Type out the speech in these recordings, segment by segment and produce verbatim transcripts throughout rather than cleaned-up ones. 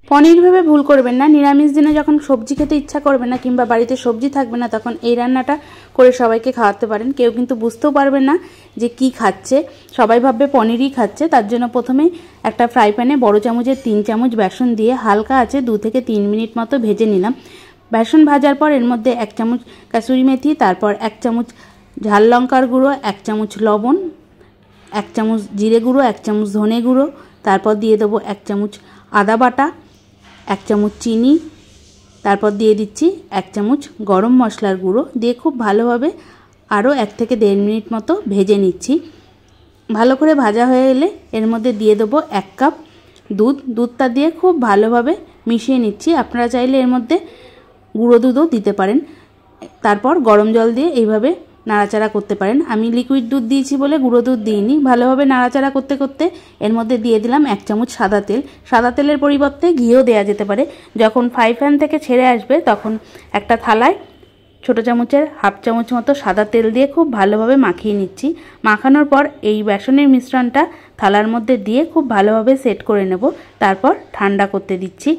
पनीर भेबे भूल करबेन ना। निरामिष दिने जखन सब्जी खेते इच्छा करबे ना किंबा बाड़ीते सब्जी थाकबे ना तखन एई रान्नाटा करे सबाइके खाওয়াতে पारेन। केउ किन्तु बुझतेও पारबेन ना जे कि खाচ্ছে, सबाई भाबबे पनिरই खाচ্ছে। तार जोन्नो प्रथमे एकटा फ्राई पैने बड़ो चामचेर तीन चामच बेसन दिए हालका आँचे दो থেকে तीन मिनट मतो भेजे निलाम। बेसन भाजार पर एर मध्य एक चामच कासुरी मेथी, तारपर एक चामच झाल लंकार गुड़ो, एक चामच लवण, एक चामच जिरे गुड़ो, एक चामच धने गुड़ो, तारपर दिए देबो एक चामच आदा बाटा, एक चामच चीनी, तारपर दिए दिচ্ছি एक चामच गरम मशलार गुड़ो दिए खूब भालोभाबे आरो एक থেকে देड़ मिनट मतो भेजे निচ্ছি। भालो करे भाजा हয়ে গেলে এর মধ্যে দিয়ে দেব এক কাপ দুধ। দুধটা দিয়ে খুব ভালোভাবে মিশিয়ে নিচ্ছি। আপনারা চাইলে এর মধ্যে গুঁড়ো দুধও দিতে পারেন। তারপর গরম জল দিয়ে এইভাবে নাড়াচাড়া করতে পারেন। আমি লিকুইড দুধ দিয়েছি বলে গুঁড়ো দুধ দিইনি। ভালোভাবে নাড়াচাড়া করতে করতে এর মধ্যে দিয়ে দিলাম এক চামচ সাদা তেল। সাদা তেলের পরিবর্তে ঘিও দেওয়া যেতে পারে। যখন ফ্রাই প্যান থেকে ছেড়ে আসবে তখন একটা থালায় ছোটো চামচের হাফ চামচ মতো সাদা তেল দিয়ে খুব ভালোভাবে মাখিয়ে নিচ্ছি। মাখানোর পর এই বেসনের মিশ্রণটা থালার মধ্যে দিয়ে খুব ভালোভাবে সেট করে নেব। তারপর ঠান্ডা করতে দিচ্ছি।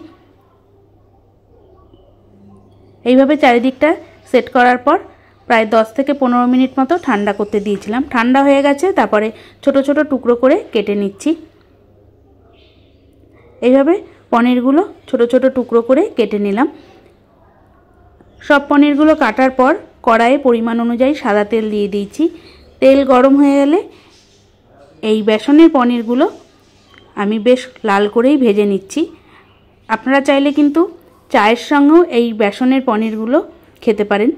এইভাবে চারিদিকটা সেট করার পর প্রায় দশ থেকে পনেরো মিনিট মতো ঠান্ডা করতে দিয়েছিলাম। ঠান্ডা হয়ে গেছে, তারপরে ছোট ছোট টুকরো করে কেটে নিচ্ছি। এইভাবে পনিরগুলো ছোট ছোট টুকরো করে কেটে নিলাম। সব পনিরগুলো কাটার পর কড়াইয়ে পরিমাণ অনুযায়ী সাদা তেল দিয়ে দিয়েছি। তেল গরম হয়ে গেলে এই বেসনের পনিরগুলো আমি বেশ লাল করেই ভেজে নিচ্ছি। আপনারা চাইলে কিন্তু চায়ের সঙ্গেও এই বেসনের পনিরগুলো খেতে পারেন।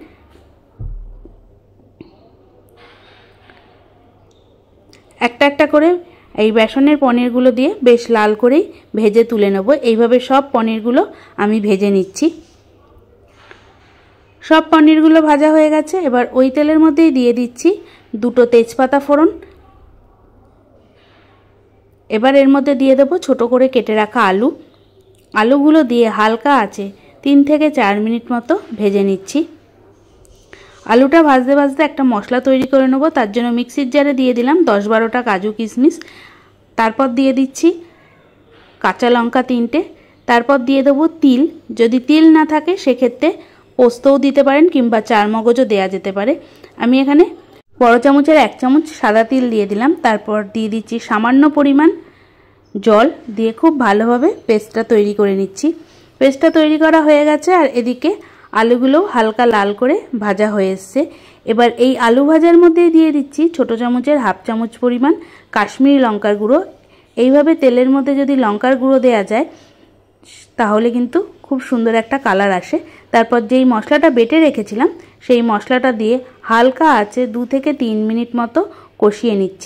একটা একটা করে এই বেসনের পনিরগুলো দিয়ে বেশ লাল করেই ভেজে তুলে নেব। এইভাবে সব পনিরগুলো আমি ভেজে নিচ্ছি। সব পনিরগুলো ভাজা হয়ে গেছে। এবার ওই তেলের মধ্যেই দিয়ে দিচ্ছি দুটো তেজপাতা ফোড়ন। এবার এর মধ্যে দিয়ে দেব ছোট করে কেটে রাখা আলু। আলুগুলো দিয়ে হালকা আঁচে তিন থেকে চার মিনিট মতো ভেজে নিচ্ছি। আলুটা ভাজতে ভাজতে একটা মশলা তৈরি করে নেব। তার জন্য মিক্সির জারে দিয়ে দিলাম দশ বারোটা কাজু কিশমিশ। তারপর দিয়ে দিচ্ছি কাঁচা লঙ্কা তিনটে। তারপর দিয়ে দেবো তিল। যদি তিল না থাকে সেক্ষেত্রে পোস্তও দিতে পারেন কিংবা চারমগজও দেওয়া যেতে পারে। আমি এখানে বড় চামচের এক চামচ সাদা তিল দিয়ে দিলাম। তারপর দিয়ে দিচ্ছি সামান্য পরিমাণ জল দিয়ে খুব ভালোভাবে পেস্টটা তৈরি করে নিচ্ছি। পেস্টটা তৈরি করা হয়ে গেছে আর এদিকে আলুগুলো হালকা লাল করে ভাজা হয়ে এসছে। এবার এই আলু ভাজার মধ্যে দিয়ে দিচ্ছি ছোট চামচের হাফ চামচ পরিমাণ কাশ্মীরি লঙ্কার গুঁড়ো। এইভাবে তেলের মধ্যে যদি লঙ্কার গুঁড়ো দেওয়া যায় তাহলে কিন্তু খুব সুন্দর একটা কালার আসে। তারপর যেই মশলাটা বেটে রেখেছিলাম সেই মশলাটা দিয়ে হালকা আঁচে দু থেকে তিন মিনিট মতো কষিয়ে নিচ্ছি।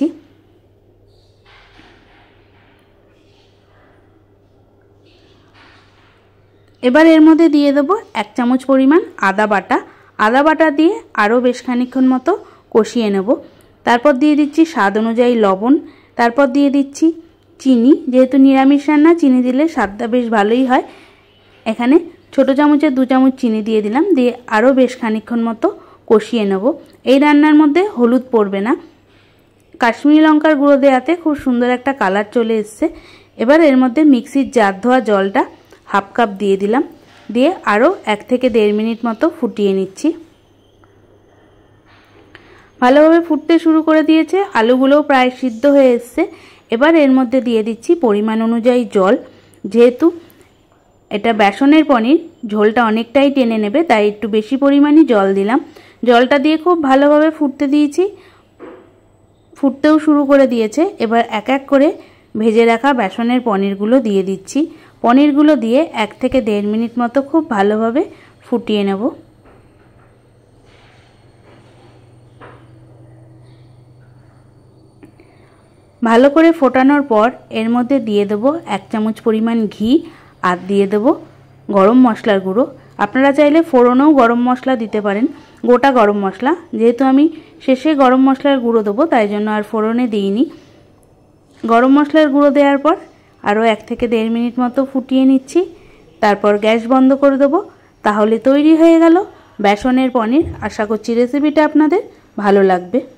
এবার এর মধ্যে দিয়ে দেবো এক চামচ পরিমাণ আদা বাটা। আদা বাটা দিয়ে আরও বেশ খানিকক্ষণ মতো কষিয়ে নেব। তারপর দিয়ে দিচ্ছি স্বাদ অনুযায়ী লবণ। তারপর দিয়ে দিচ্ছি চিনি। যেহেতু নিরামিষ রান্না চিনি দিলে স্বাদটা বেশ ভালোই হয়। এখানে ছোটো চামচের দু চামচ চিনি দিয়ে দিলাম। দিয়ে আরও বেশ খানিকক্ষণ মতো কষিয়ে নেব। এই রান্নার মধ্যে হলুদ পড়বে না। কাশ্মীরি লঙ্কার গুঁড়ো দেওয়াতে খুব সুন্দর একটা কালার চলে এসছে। এবার এর মধ্যে মিক্সির জার ধোয়া জলটা হাফ কাপ দিয়ে দিলাম। দিয়ে আরও এক থেকে দেড় মিনিট মতো ফুটিয়ে নিচ্ছি। ভালোভাবে ফুটতে শুরু করে দিয়েছে। আলুগুলোও প্রায় সিদ্ধ হয়ে এসছে। এবার এর মধ্যে দিয়ে দিচ্ছি পরিমাণ অনুযায়ী জল। যেহেতু এটা বেসনের পনির ঝোলটা অনেকটাই টেনে নেবে তাই একটু বেশি পরিমাণই জল দিলাম। জলটা দিয়ে খুব ভালোভাবে ফুটতে দিয়েছি। ফুটতেও শুরু করে দিয়েছে। এবার এক এক করে ভেজে রাখা বেসনের পনিরগুলো দিয়ে দিচ্ছি। পনিরগুলো দিয়ে এক থেকে দেড় মিনিট মতো খুব ভালোভাবে ফুটিয়ে নেব। ভালো করে ফোটানোর পর এর মধ্যে দিয়ে দেব এক চামচ পরিমাণ ঘি আর দিয়ে দেব গরম মশলার গুঁড়ো। আপনারা চাইলে ফোড়নেও গরম মশলা দিতে পারেন, গোটা গরম মশলা। যেহেতু আমি শেষে গরম মশলার গুঁড়ো দেবো তাই জন্য আর ফোড়নে দিইনি। গরম মশলার গুঁড়ো দেওয়ার পর আরও এক থেকে দেড় মিনিট মতো ফুটিয়ে নিচ্ছি। তারপর গ্যাস বন্ধ করে দেবো। তাহলে তৈরি হয়ে গেল বেসনের পনির। আশা করছি রেসিপিটা আপনাদের ভালো লাগবে।